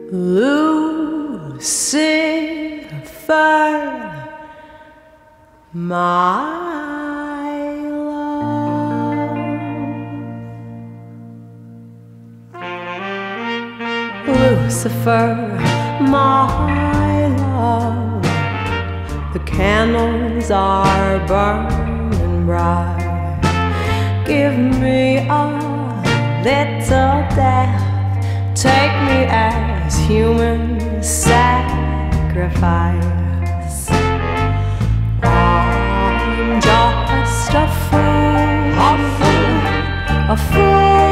Lucifer, my love. Lucifer, my love, the candles are burning bright. Give me a little death, take me as human sacrifice. I'm just a fool, a fool, a fool.